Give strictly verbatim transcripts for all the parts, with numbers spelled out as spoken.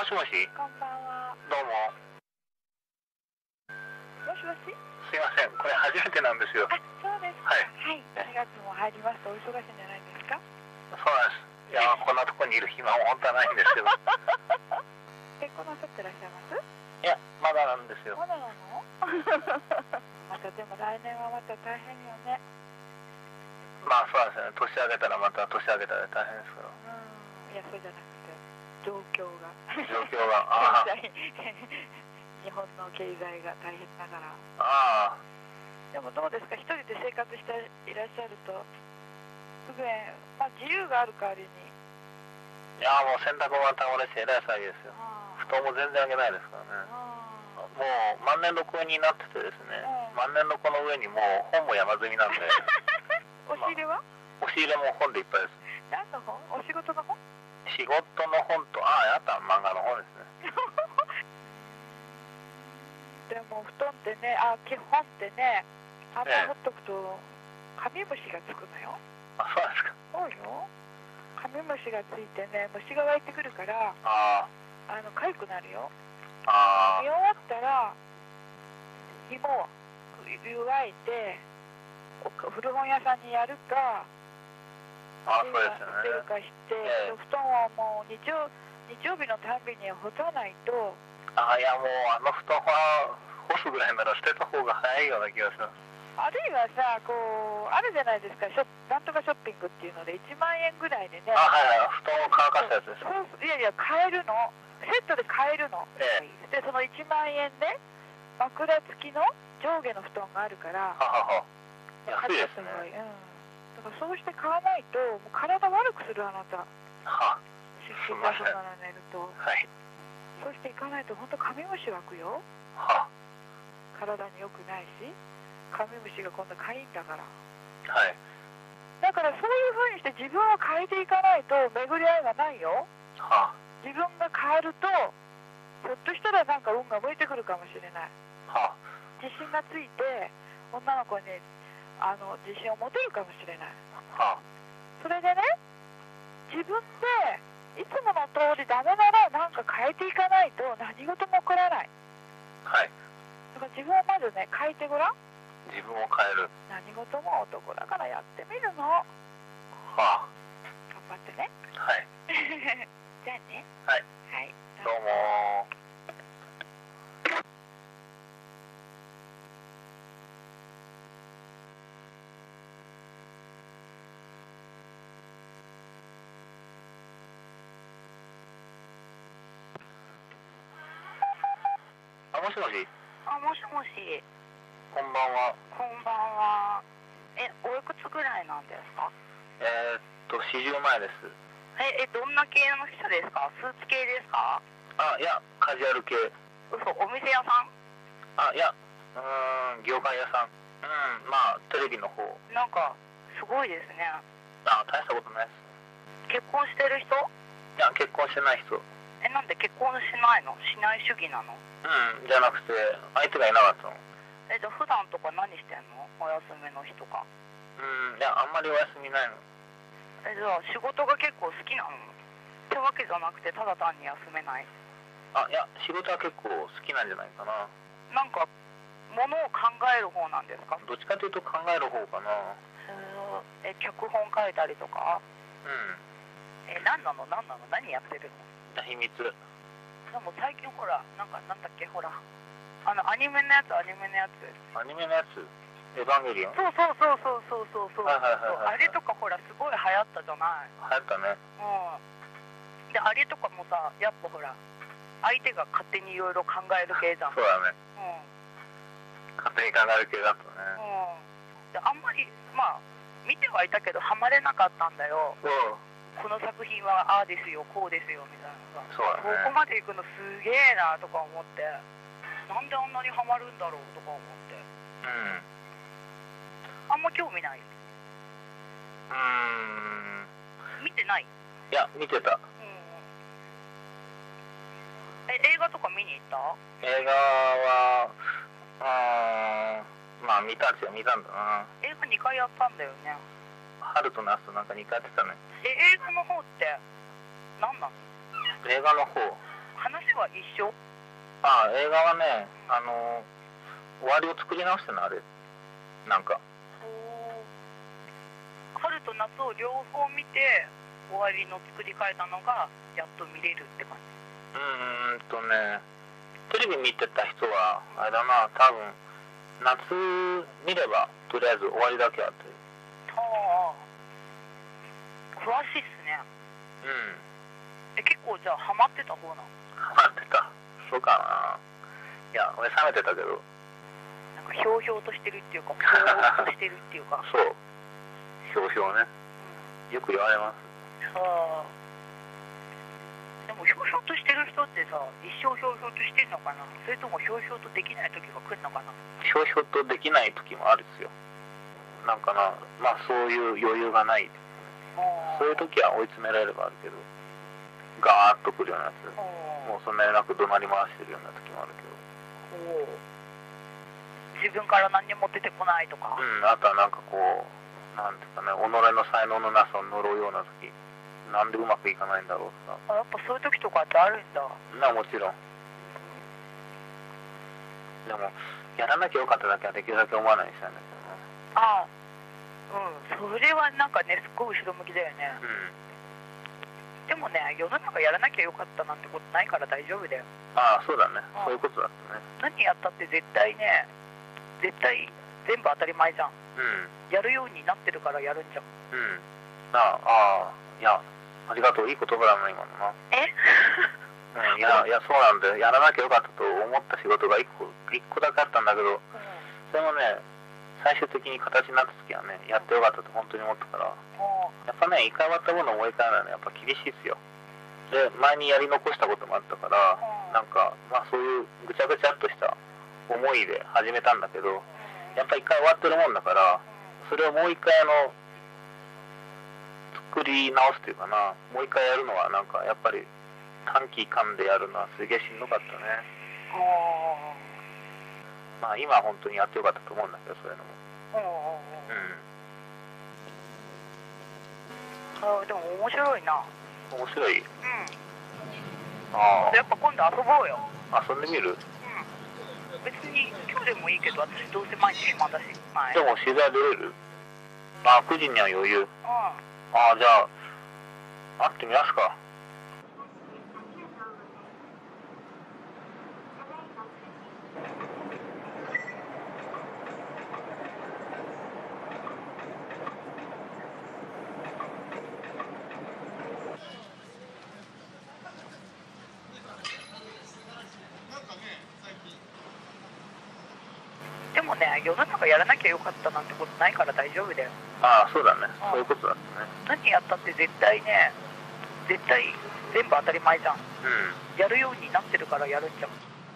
しもし。 こんばんは。 どうも。 もしもし。 すいません、これ初めてなんですよ。 あ、そうですか。 はい。 はい。しがつも入りますとお忙しいんじゃないですか。 そうなんです。いや、こんなところにいる暇も本当はないんですけど。 結婚なさってらっしゃいます？ いや、まだなんですよ。 まだなの？またでも来年はまた大変よね。 まあそうですね。年明けたらまた年明けたら大変ですけど。 うん。いや、そうじゃなくて状況が。 状況が。ああ。 日本の経済が大変だから。 ああ。 でもどうですか、一人で生活していらっしゃると不便、まあ、自由がある代わりに。 いやもう洗濯物が倒れてえらい騒ぎですよ。布団も全然あげないですからね。もう万年床になっててですね、万年床の上にもう本も山積みなんで。 押し入れは、 まあ、押し入れも本でいっぱいです。 何の本？お仕事の本？ 仕事の本と、ああ、あった漫画の本ですね。 でも布団ってね、あ、基本ってね、あんまほっとくとカミムシがつくのよ。 あ、そうですか。 そうよ。カミムシがついてね、虫が湧いてくるから、 ああの痒くなるよ。 あ。 見終わったら紐を湯がいて古本屋さんにやるか、 ああ、そうですよね。 捨てるかして、 ええ、 布団はもう日曜日曜日のたんびに干さないと。 ああ、いやもうあの布団は干すぐらいなら捨てた方が早いような気がします。 あるいはさ、こうあるじゃないですか、ショなんとかショッピングっていうのでいちまんえんぐらいでね。 あ、はいはい、布団を乾かしたやつです。 そうそう、いやいや、買えるの、セットで買えるの。 ええ、でそのいちまんえんで枕付きの上下の布団があるから、 ははは、安い買っですね。 た方がいい。うん。だからそうして買わないともう体悪くする、あなた。 は、 湿気がそうなら寝ると。 はい。 そうしていかないと本当カミムシ湧くよ。 は、 体に良くないし、カミムシが今度かゆいんだから。 はい。 だからそういう風にして自分を変えていかないと巡り合いがないよ。 は、 自分が変わるとひょっとしたらなんか運が向いてくるかもしれない。 は、 自信がついて女の子にあの自信を持てるかもしれない。 は、 それでね、自分でいつもの通りダメならなんか変えていかないと何事も起こらない。 はい。 だから自分をまずね変えてごらん。 自分を変える。 何事も男だからやってみるの。 は、 頑張ってね。 はい。 じゃあね。 はい。 はい。 どうも。あ、もしもし。 あ、もしもし。 こんばんは。 こんばんは。え、おいくつぐらいなんですか？ えー、っとよんじゅう前です。 え、え、どんな系の人ですか？スーツ系ですか？ あ、いや、カジュアル系。 嘘、お店屋さん？ あ、いや、うーん、業界屋さん。うん、まあ、テレビの方。 なんか、すごいですね。 あ、大したことないです。 結婚してる人？ いや、結婚してない人。 え、なんで結婚しないの？しない主義なの？ うん、じゃなくて、相手がいなかったの。 え、じゃあ普段とか何してんの？お休みの日とか。 うん、いや、あんまりお休みないの。 え、じゃあ仕事が結構好きなの？ってわけじゃなくて、ただ単に休めない。 あ、いや、仕事は結構好きなんじゃないかな。 なんか、ものを考える方なんですか？ どっちかというと考える方かな。 え、脚本書いたりとか？ うん。 え、何なの何なの何やってるの？ 秘密。 でも最近ほら、なんかなんだっけ、ほら、あのアニメのやつ、アニメのやつ。 アニメのやつ、エヴァンゲリオン。 そうそうそうそうそうそうそう。 はいはいはいはい、 あれとかほらすごい流行ったじゃない。 流行ったね。 うん。であれとかもさ、やっぱほら相手が勝手にいろいろ考える系じゃん。 そうだね。 うん。 勝手に考える系だったね。 うん。であんまりまあ見てはいたけどハマれなかったんだよ。 そう。 この作品はああですよこうですよみたいなさ。 そうだね。 ここまで行くのすげえなとか思って、なんであんなにハマるんだろうとか思って。 うん。 あんま興味ない。 うーん。 見てない？ いや、見てた。 うん。え、映画とか見に行った？ 映画は、あー、まあ見たんですよ、見たんだな。 映画にかいやったんだよね。 春と夏となんかにかいやってたね。 え、映画の方って何なの？ 映画の方、 う話は一緒？ ああ、映画はね、あの終わりを作り直してるの、あれ。なんか。 春と夏を両方見て、終わりの作り変えたのが、やっと見れるって感じ。 うーんとね、テレビ見てた人は、あれだな、多分、夏見れば、とりあえず終わりだけあって。 はあ。詳しいっすね。 うん。 え、結構じゃあ、ハマってた方なの？ ハマってた。そうかな。いや、俺冷めてたけど。 なんか、ひょうひょうとしてるっていうか、ぼーっとしてるっていうか。 そう。ひょうひょうね。よく言われます。 はあ。でもひょうひょうとしてる人ってさ、一生ひょうひょうとしてるのかな、それともひょうひょうとできない時が来るのかな。 ひょうひょうとできない時もあるんですよ。なんかな、まあそういう余裕がない。そういう時は追い詰められればあるけど、ガーッとくるようなやつ、もうそんなになく怒鳴り回してるような時もあるけど。 自分から何にも出てこないとか。 うん、あとはなんかこう、なんていうかね、己の才能のなさを呪うような時、なんでうまくいかないんだろうとか。 あ、やっぱそういう時とかってあるんだ。 な、もちろん。でも、やらなきゃよかっただけはできるだけ思わないようにしたいんだけどね。 ああ、うん、それはなんかね、すっごい後ろ向きだよね。 うん。 でもね、世の中やらなきゃよかったなんてことないから大丈夫だよ。 ああ、そうだね。そういうことだったね。 何やったって絶対ね、絶対全部当たり前じゃん。 うん。 やるようになってるからやるんじゃん。 うん。ああ、いや、ありがとう。いい言葉だな、今のな。 えうん、いや、いや、そうなんだよ。やらなきゃよかったと思った仕事が一個、一個だけあったんだけど、それもね、最終的に形になった時はね、やってよかったと本当に思ったから、やっぱね、一回終わったものを思い返すのはね、やっぱ厳しいですよ。で、前にやり残したこともあったから、なんか、まあそういうぐちゃぐちゃっとした思いで始めたんだけど、やっぱ一回終わってるもんだから、それをもう一回あの、作り直すというかな、もう一回やるのはなんかやっぱり短期間でやるのはすげえしんどかったね。まあ今は本当にやってよかったと思うんだけど、そういうのも。 うん。あ、でも面白いな。 面白い。うん。 ああ。やっぱ今度遊ぼうよ。 遊んでみる？うん。 別に今日でもいいけど、私どうせ毎日暇だし。 でも取材出れる？あ、くじには余裕。うん。ああ、じゃあ、会ってみますか。 でもね、世の中やらなきゃよかったなんてことないから大丈夫だよ。 ああ、そうだね。そういうことだったね。 何やったって絶対ね、絶対全部当たり前じゃん。うん。やるようになってるからやるんじゃん。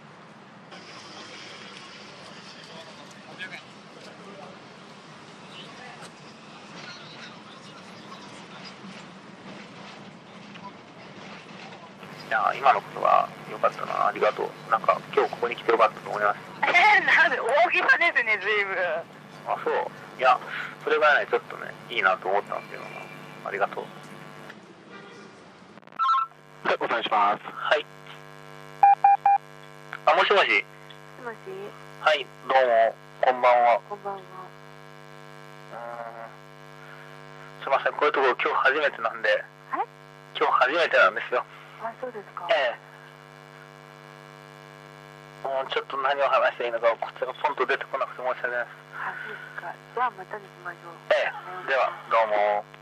いや、今のことは良かったな。ありがとう。なんか今日ここに来てよかったと思います。 えー、なんで大げさですね、随分。 あ、そう。いや、それがね、ちょっとね、いいなと思ったんですけどな。ありがとう。はい、お願いします。はい。あ、もしもし。 もしもし。 はい、どうも、こんばんは。 こんばんは。 うーん。すいません、こういうところ今日初めてなんで。 はい？ 今日初めてなんですよ。 あ、そうですか。 ええ。もうちょっと何を話していいのか、こちらがポンと出てこなくて申し訳ないです。 あ、そうですか。じゃあまたにしましょう。 ええ。では、どうも。